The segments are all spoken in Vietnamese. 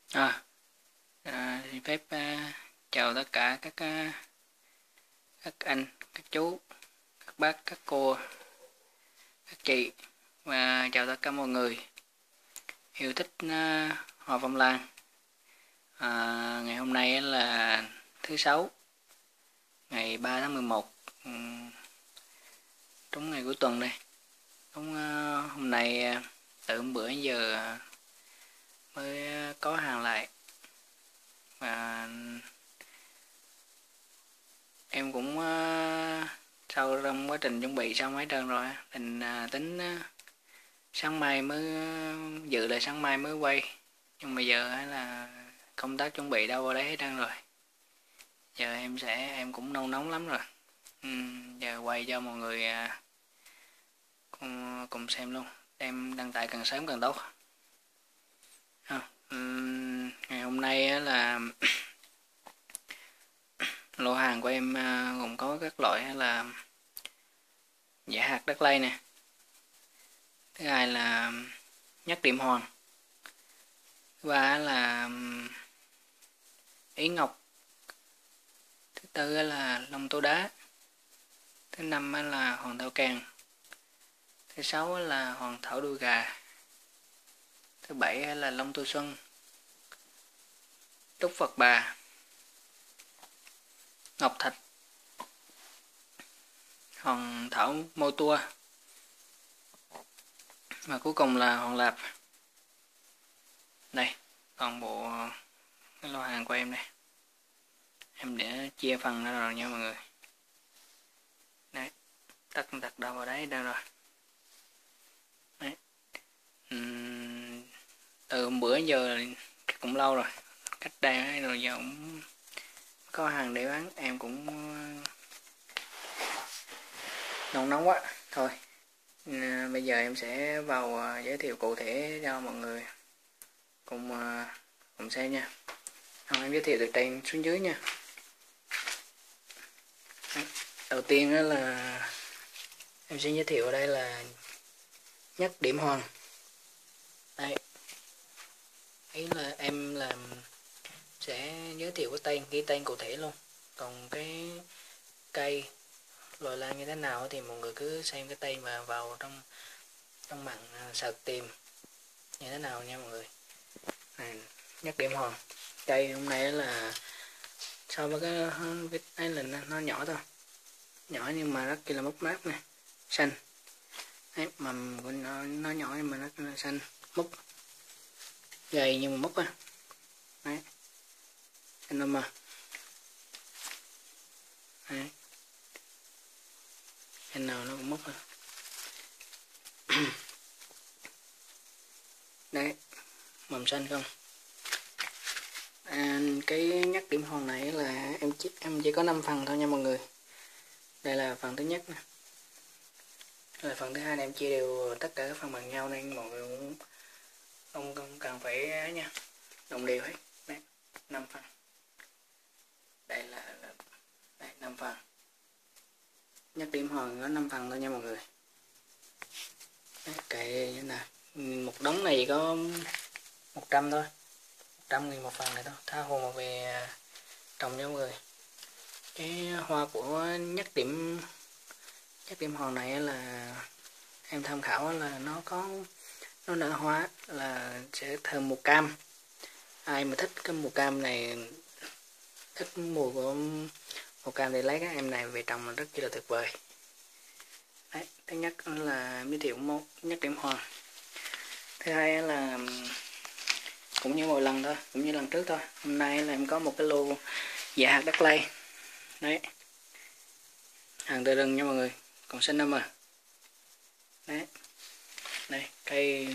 À, Xin phép chào tất cả các anh, các chú, các bác, các cô, các chị và chào tất cả mọi người yêu thích hoa phong lan. Ngày hôm nay là thứ sáu, ngày 3 tháng 11, đúng ngày cuối tuần đây. Đúng hôm nay từ hôm bữa đến giờ mới có hàng lại và em cũng sau trong quá trình chuẩn bị xong hết trơn rồi, mình tính sáng mai mới dự là sáng mai mới quay, nhưng mà giờ là công tác chuẩn bị đâu vào đấy hết trơn rồi. Giờ em cũng nôn nóng lắm rồi. Giờ quay cho mọi người cùng xem luôn, em đăng tải càng sớm càng tốt. Ngày hôm nay là lô hàng của em gồm có các loại là giả hạt đất lây nè, thứ hai là nhất điểm hoàng, thứ ba là ý ngọc, thứ tư là long tô đá, thứ năm là hoàng thảo càng, thứ sáu là hoàng thảo đuôi gà, thứ bảy là long tô xuân, trúc Phật bà, ngọc thạch, hoàng thảo mô tua và cuối cùng là hoàng lạp. Đây, toàn bộ cái lô hàng của em đây. Em để chia phần ra rồi nha mọi người. Đấy, tất đâu vào đấy đâu rồi. Đấy. Từ hôm bữa giờ cũng lâu rồi, cách đây rồi giờ cũng có hàng để bán, em cũng nóng quá. Thôi, bây giờ em sẽ vào giới thiệu cụ thể cho mọi người cùng xem nha. Em giới thiệu từ trên xuống dưới nha. Đầu tiên là em sẽ giới thiệu ở đây là nhất điểm hoàng. Đây, ý là em sẽ giới thiệu cái tên, ghi tên cụ thể luôn. Còn cái cây loại lan như thế nào thì mọi người cứ xem cái tên và vào trong mạng search tìm như thế nào nha mọi người. Này, nhất điểm hoàng. Cây hôm nay là so với cái ấy là nó nhỏ thôi, nhỏ nhưng mà rất là mốc mát nè, xanh. Đấy, mầm của nó nhỏ nhưng mà rất là xanh, mốc gầy nhưng mà mốc á. Đấy, xanh lắm mà. Đấy, xanh nào nó cũng mốc à. Đấy, mầm xanh không. Cái nhắc điểm hòn này là em chỉ có 5 phần thôi nha mọi người. Đây là phần thứ nhất nè. Đây là phần thứ hai này, em chia đều tất cả các phần bằng nhau nên mọi người cũng không cần phải nha, đồng đều hết. Đấy, 5 phần. Đây là đây, 5 phần. Nhắc điểm hòn có 5 phần thôi nha mọi người. Đấy, kệ như nào. Một đống này có 100 thôi. 100.000 một phần này thôi, tha hồ mà về trồng cho mọi người. Cái hoa của nhắc điểm hòn này là em tham khảo là nó nở hoa là sẽ thơm màu cam. Ai mà thích cái màu cam này, thích mùi của màu cam thì lấy cái em này về trồng là rất là tuyệt vời. Đấy, thứ nhất là giới thiệu nhất điểm hòn. Thứ hai là cũng như mọi lần thôi, cũng như lần trước thôi. Hôm nay là em có một cái lô dạ hạt đất lây. Đấy, hàng từ rừng nha mọi người, còn xanh năm à. Đấy, đây cây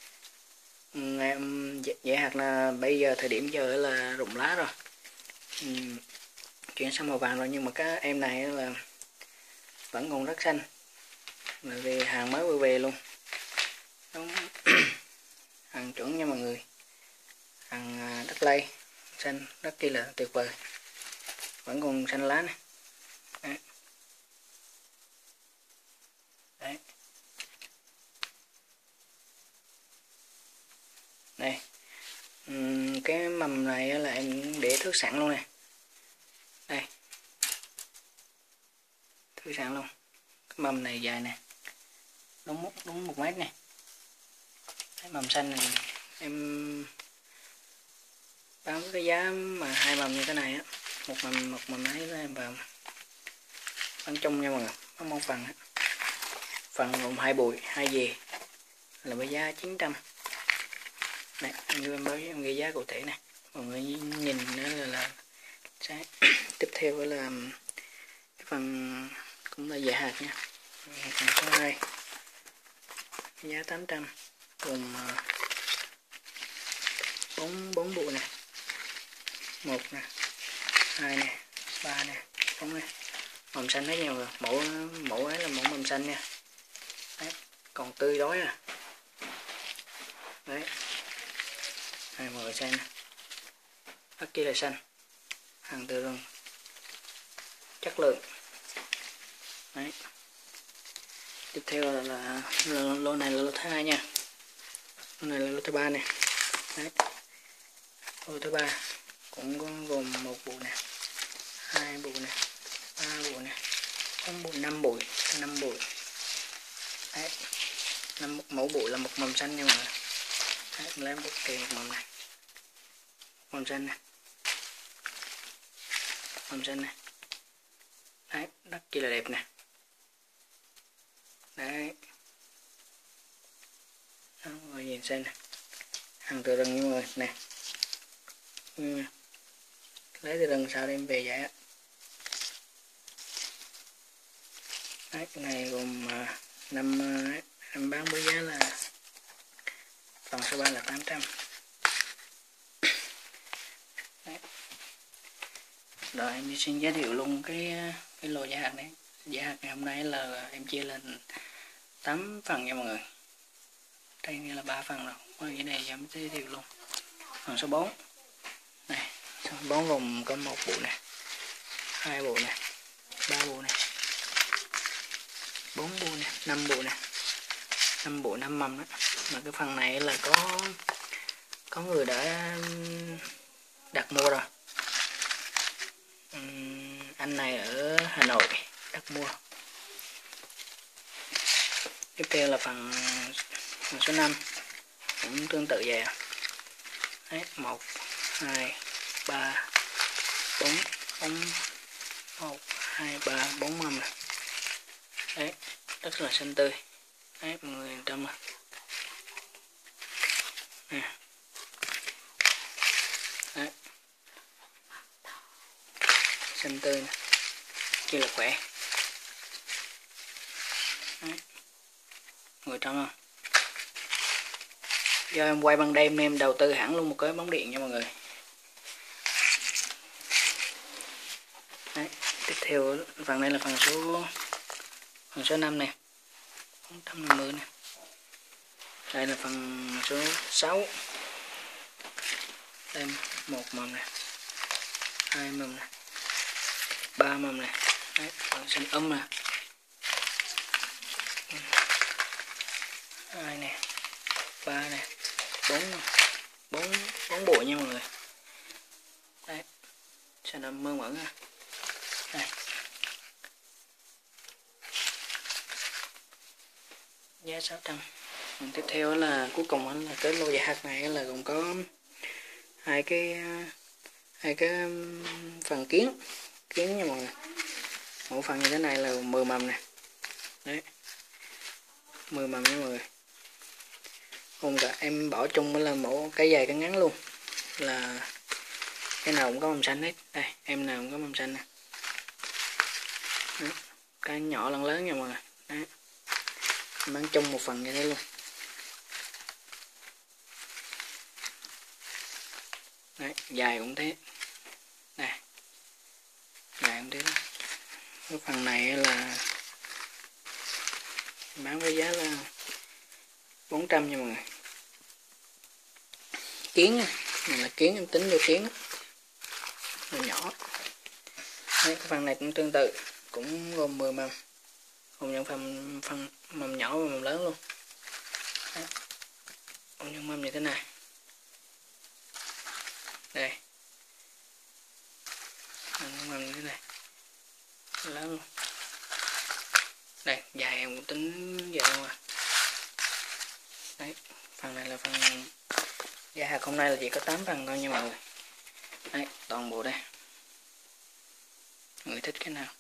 em dạ hạt là bây giờ thời điểm giờ là rụng lá rồi, chuyển sang màu vàng rồi, nhưng mà cái em này là vẫn còn rất xanh, bởi vì hàng mới về luôn. Đúng. Hàng chuẩn nha mọi người, hàng đất lây xanh rất chi là tuyệt vời, vẫn còn xanh lá này. Đấy. Đấy. Đây, cái mầm này là em để thước sẵn luôn nè, đây thước sẵn luôn. Cái mầm này dài nè, đúng 1 mét nè. Cái mầm xanh này em bán cái giá mà 2 mầm như thế này á, một mầm ấy là em vào bán chung nha mọi người, bán một phần á. Phần gồm 2 bụi 2 dề là với giá 900. Này, như em báo em ghi giá cụ thể nè, mọi người nhìn nữa là sẽ tiếp theo là cái phần cũng là dề hạt nha. Hạt số 2 giá 800, gồm 4 bộ nè, 1 nè, 2 nè, 3 nè, 4 nè. Mầm xanh thấy nhau rồi, mẫu ấy là mẫu mầm xanh nha. Đấy, còn tươi đói à. Đấy, hai mọi người xem nè, rất kia là xanh, hàng từ rừng, chất lượng. Đấy, tiếp theo là lô này là lô thứ 2 nha, lô này là lô thứ 3 nè. Đấy, lô thứ 3 cũng có gồm 1 bộ nè, 2 bộ nè, 3 bộ nè, 4 bộ, 5 bụi, 5 bụi. Đấy, mẫu bụi là một mầm xanh nha mọi người. Đấy, em lấy một kề một mầm này, mầm xanh nè, mầm xanh nè. Đấy, rất chi là đẹp nè. Đấy, đó, mọi người nhìn xem nè, hàng từ rừng nha mọi người nè. Lấy từ rừng sao đem về vậy á. Đấy, cái này gồm 5 em bán với giá là phần số 3 là 800. Đấy. Rồi em xin giới thiệu luôn cái lô giá hạt này. Giá hạt ngày hôm nay là em chia lên 8 phần nha mọi người. Đây nghĩa là 3 phần rồi. Ở dưới này em giới thiệu luôn. Phần số 4. Này, số 4 gồm có 1 bộ nè, 2 bộ nè, 3 bộ nè, 4 bộ nè, 5 bộ nè. 5 bộ 5 mầm đó. Mà cái phần này là có người đã đặt mua rồi. Anh này ở Hà Nội đặt mua. Tiếp theo là phần số 5 cũng tương tự vậy. Đấy, 1 2 3 4 1 2 3 4 mầm này. Đấy, rất là xanh tươi. Đấy, mọi người yên tâm. Nè. Đấy, xanh tươi nè, chỉ là khỏe. Đấy, người trong không? Do em quay ban đêm em đầu tư hẳn luôn một cái bóng điện nha mọi người. Đấy, tiếp theo phần này là phần số 5 này, 450 nè. Đây là phần số 6. Đây 1 mầm nè, 2 mầm nè, 3 mầm nè. Đấy, phần xanh nè. 2 nè, 3 nè, 4 bộ nha mọi người. Đấy, xanh mơn mởn ha. Đây. Giá 600. Tiếp theo là cuối cùng là cái lô giá hạt này là gồm có hai cái phần kiến nha mọi người. Mỗi phần như thế này là 10 mầm nè. Đấy, 10 mầm nha mọi người. Gồm cả em bỏ chung với là mỗi cái dài cái ngắn luôn, là cái nào cũng có mầm xanh hết. Đây, em nào cũng có mầm xanh nè. Đấy, cái nhỏ lẫn lớn nha mọi người. Đấy, bán chung một phần như thế luôn. Đấy, dài cũng thế. Này, dài cũng thế đó. Cái phần này là bán với giá là 400 nha mọi người. Kiến này là kiến, em tính vô kiến đó, nhỏ. Đấy, cái phần này cũng tương tự, cũng gồm 10 mầm, gồm những phần mầm nhỏ và mầm lớn luôn. Đấy, gồm những mầm như thế này. Đây, mần cái này lớn. Đây, dài em cũng tính vậy luôn à. Đấy, phần này là phần giá hạt hôm nay là chỉ có 8 phần thôi nha mọi người. Đấy, toàn bộ đây. Mọi người thích cái nào?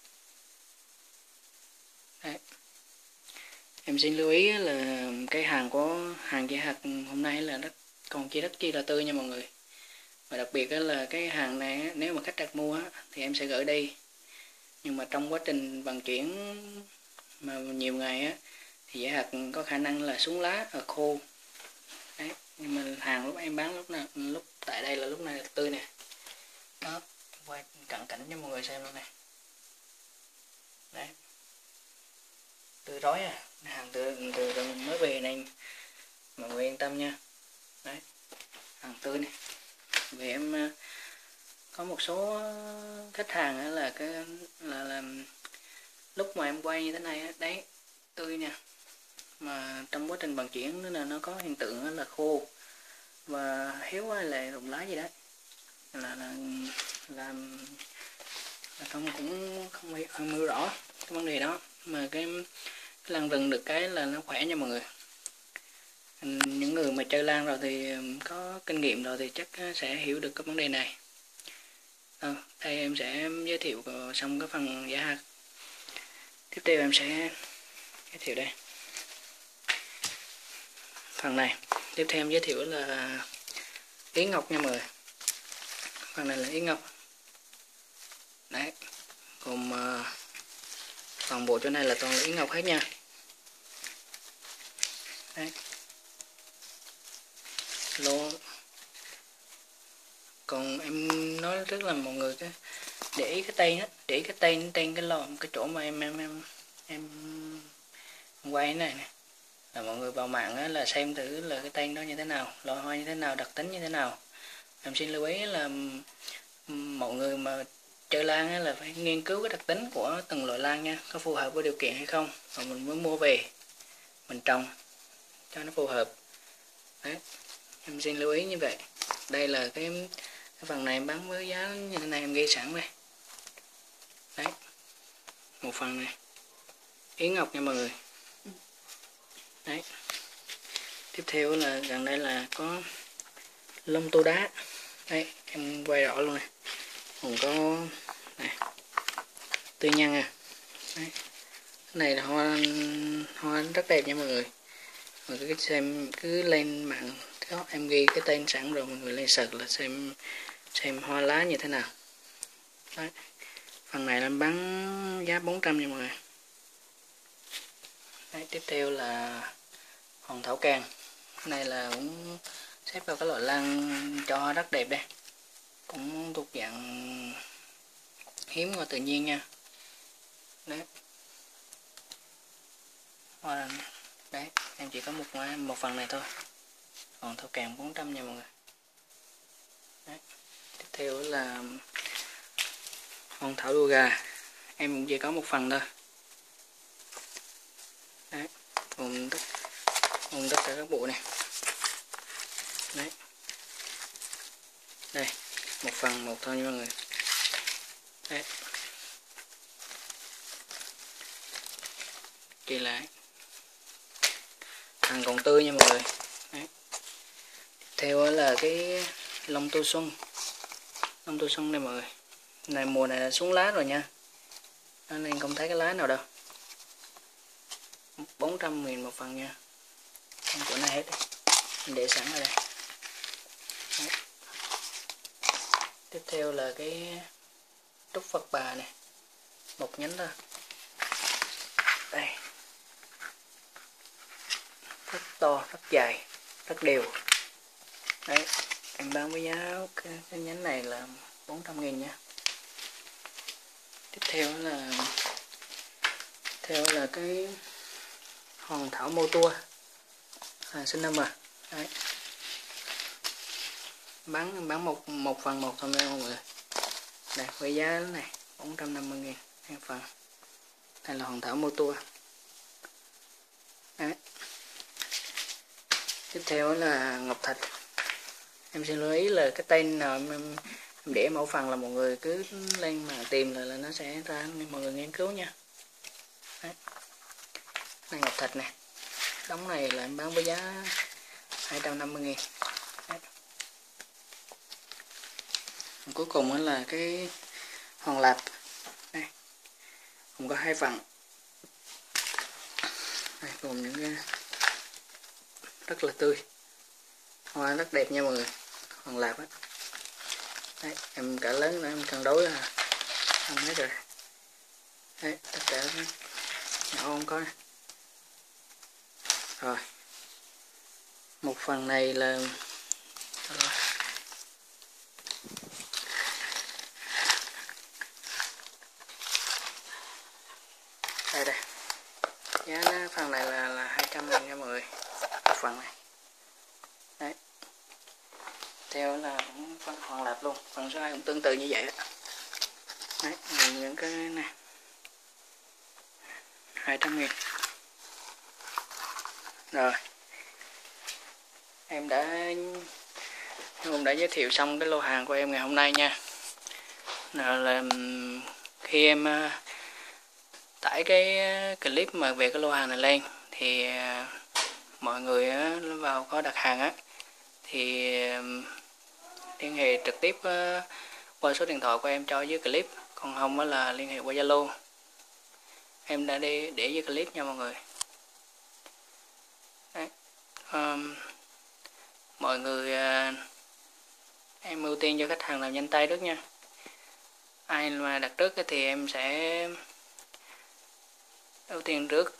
Đấy. Em xin lưu ý là cái hàng giá hạt hôm nay là còn chi rất chi là tươi nha mọi người. Và đặc biệt là cái hàng này nếu mà khách đặt mua thì em sẽ gửi đi. Nhưng mà trong quá trình vận chuyển mà nhiều ngày thì giá hạt có khả năng là xuống lá ở khô. Đấy, nhưng mà hàng lúc em bán lúc tại đây là lúc này là tươi nè. Đó, quay cận cảnh cho mọi người xem luôn nè. Đấy, tươi rói à, hàng từ mới về nên mọi người yên tâm nha. Đấy, hàng tươi này. Vì em có một số khách hàng là là lúc mà em quay như thế này đấy, tươi nha, mà trong quá trình vận chuyển là nó có hiện tượng là khô và héo hay là rụng lá gì đấy, là làm không cũng không hiểu rõ cái vấn đề đó. Mà cái lan rừng được cái là nó khỏe nha mọi người. Những người mà chơi lan rồi thì có kinh nghiệm rồi thì chắc sẽ hiểu được cái vấn đề này. Đây em sẽ giới thiệu xong cái phần giá hạt. Tiếp theo em sẽ giới thiệu đây. Phần này tiếp theo em giới thiệu là yến ngọc nha mọi người. Phần này là yến ngọc. Đấy, gồm toàn bộ chỗ này là toàn là yến ngọc hết nha. Đấy, lô. Còn em nói rất là mọi người để ý cái tên á, để ý cái tên cái lò, cái chỗ mà em quay này nè, là mọi người vào mạng là xem thử là cái tên đó như thế nào, loại hoa như thế nào, đặc tính như thế nào. Em xin lưu ý là mọi người mà chơi lan là phải nghiên cứu cái đặc tính của từng loại lan nha, có phù hợp với điều kiện hay không, rồi mình mới mua về mình trồng cho nó phù hợp. Đấy, em xin lưu ý như vậy. Đây là cái phần này em bán với giá như thế này, em ghi sẵn đây. Đấy, một phần này yến ngọc nha mọi người. Đấy, tiếp theo là gần đây là có lông tô đá. Đây em quay rõ luôn này, còn có này tươi nhăn à. Đấy, cái này là hoa rất đẹp nha mọi người. Mọi người cứ xem, cứ lên mạng đó, em ghi cái tên sẵn rồi mọi người lên search là xem hoa lá như thế nào. Đấy, phần này là bán giá 400 nha mọi người. Đấy, tiếp theo là hòn thảo càng. Cái này là cũng xếp vào cái loại lan cho hoa rất đẹp đây, cũng thuộc dạng hiếm và tự nhiên nha. Đấy, hoa đấy em chỉ có một phần này thôi. Hòn thảo càng 400 nha mọi người. Đấy, tiếp theo là hòn thảo đùa gà, em cũng chỉ có một phần thôi. Đấy, gồm tất cả các bộ này. Đấy, đây một phần một thôi nha mọi người. Đấy, kỳ lại hàng còn tươi nha mọi người. Đấy, tiếp theo là cái lông tô xuân. Lông tô xuân đây mọi người, này mùa này là xuống lá rồi nha, nên không thấy cái lá nào đâu. 400.000 một phần nha, không chỗ này hết đi. Mình để sẵn ở đây. Đấy, tiếp theo là cái trúc Phật Bà này, một nhánh thôi. Đây, rất to, rất dài, rất đều. Đấy, em bán với giá cái nhánh này là 400.000 nha. Tiếp theo là cái hòn thảo mô tua sinh năm à. Đấy, bán một phần một thôi mọi người. Đây với giá này 450.000 một phần. Đây là hòn thảo mô tua. Đấy, tiếp theo là ngọc thạch. Em xin lưu ý là cái tên nào em để mẫu phần là mọi người cứ lên mà tìm là nó sẽ ra, mọi người nghiên cứu nha. Đấy. Này ngọc thạch nè, đống này là em bán với giá 250.000. Cuối cùng là cái hòn lạp đây, cũng có 2 phần. Đây, gồm những cái rất là tươi, hoa rất đẹp nha mọi người, hòn lạp á. Đấy, em cả lớn nữa em cân đối là ăn hết rồi. Đấy, tất cả nhỏ không có. Rồi, một phần này là đây đây, giá phần này là 200.000 nha mọi người, một phần này. Đấy, theo là cũng phân hoàn lạp luôn, phần số 2 cũng tương tự như vậy đó. Đấy, những cái này 200.000. Rồi, em cũng đã giới thiệu xong cái lô hàng của em ngày hôm nay nha. Là khi em tải cái clip mà về cái lô hàng này lên thì mọi người vào có đặt hàng á thì liên hệ trực tiếp qua số điện thoại của em cho dưới clip, còn không là liên hệ qua Zalo. Em đã để dưới clip nha mọi người. Đấy. Mọi người em ưu tiên cho khách hàng làm nhanh tay trước nha. Ai mà đặt trước thì em sẽ ưu tiên trước.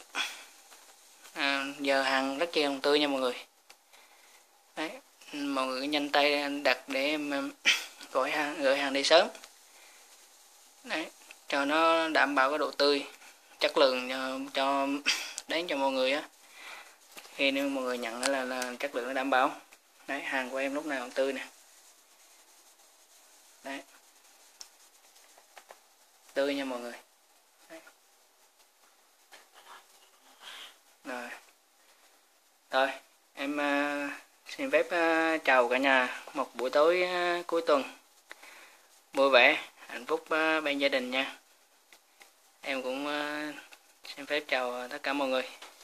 Giờ hàng rất chi hồng tươi nha mọi người. Đấy, mọi người nhanh tay đặt để em gửi hàng đi sớm. Đấy, cho nó đảm bảo cái độ tươi, chất lượng cho đến cho mọi người á. Khi nếu mọi người nhận là chất lượng nó đảm bảo. Đấy, hàng của em lúc nào cũng tươi nè. Đấy, tươi nha mọi người. Đấy. Rồi, em xin phép chào cả nhà một buổi tối cuối tuần vui vẻ, hạnh phúc bên gia đình nha. Em cũng xin phép chào tất cả mọi người.